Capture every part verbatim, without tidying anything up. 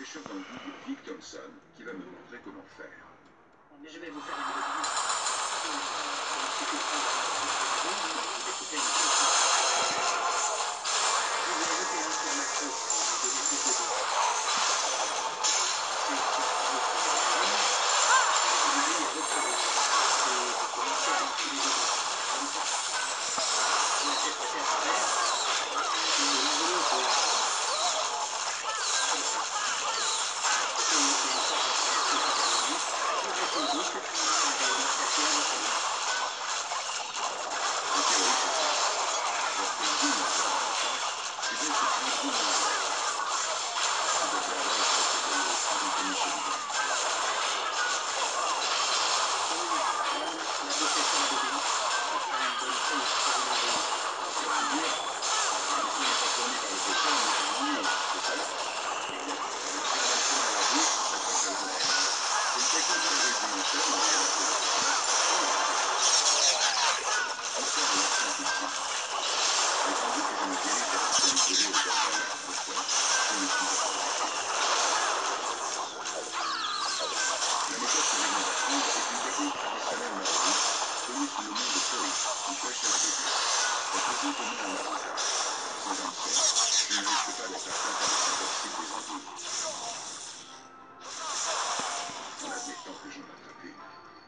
pêcheur d'anguilles Vic Thompson qui va me montrer comment faire. Mais je vais vous faire une vidéo. Il suffit de prendre un bâton et vous découpez une petite vous allez jeter un sur ma croûte et vous donnez plus de dos. Ensuite, vous prenez la lame et vous l'oubliez à votre dos. Et vous commencez à enfiler dedans, comme ça. Vous la faites passer à travers et l'enveloppe là. Comme ça. Et une fois que votre coupe est terminée, vous mettez une boucle et vous l'attachez à votre main. En théorie, c'est ça. Lorsque l'anguille me voit dans la face, eh bien, c'est plus gros dans l'air. Je devrais alors être près de l'eau avant qu'elle ne se libère. Là, la boucle est sur la bobine. Ce sera une bonne chose pour une anguille. C'est ainsi dire, l'hameçon n'est pas fourni par le pêcheur, mais par l'anguille, c'est ça? Exact. On met l'hameçon dans la bouche et s'accroche à la laine. C'est une technique très rudimentaire, mais qui adaptée à la pêche. On sort à l'action tout de suite. Mais tandis que je me dirige vers la pointe de l'eau au bord d'un lac profond, je ne suis pas convaincu. La méthode que je viens d'apprendre est une technique traditionnelle nordique, connue sous le nom de poi, ou pêche à la bobine. Elle présente au moins un avantage. Sans hameçon, je ne risque pas d'être atteint par le syntoxide des anguilles. En admettant que j'en attrape une.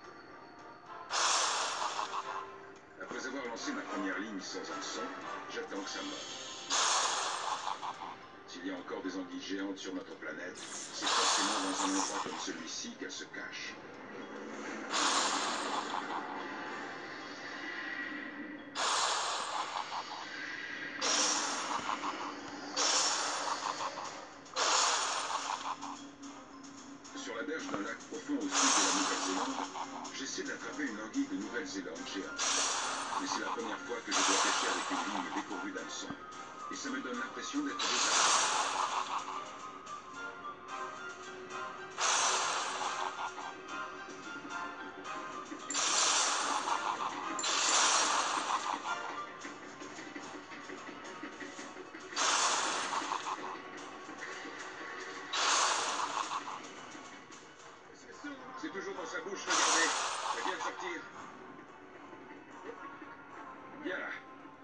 Après avoir lancé ma première ligne sans hameçon, j'attends que ça monte. S'il y a encore des anguilles géantes sur notre planète, c'est forcément dans un endroit comme celui-ci qu'elles se cachent. Sur la berge d'un lac profond au sud de la Nouvelle-Zélande, j'essaie d'attraper une anguille de Nouvelle-Zélande géante. Mais c'est la première fois que je dois pêcher avec une ligne dépourvue d'hameçon. Et ça me donne l'impression d'être désarmé. C'est toujours dans sa bouche, regardez. Elle vient de sortir. Viens là.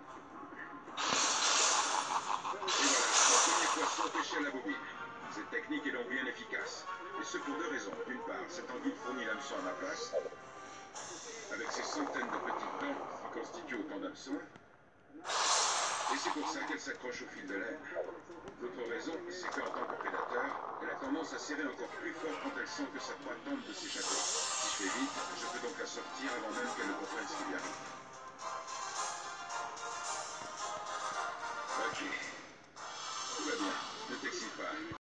Et voilà, mon premier poisson pêché à la bobine. Cette technique est donc bien efficace. Et ce pour deux raisons. D'une part, cette anguille fournit l'hameçon à ma place, avec ses centaines de petites dents qui constituent autant d'hameçons. Et c'est pour ça qu'elle s'accroche au fil de laine. L'autre raison, c'est qu'en tant que prédateur, elle a tendance à serrer encore plus fort quand elle sent que sa proie tente de s'échapper. Si je fais vite, je peux donc la sortir avant même qu'elle ne comprenne ce qui lui arrive. Ok. Tout va bien. Ne t'excite pas.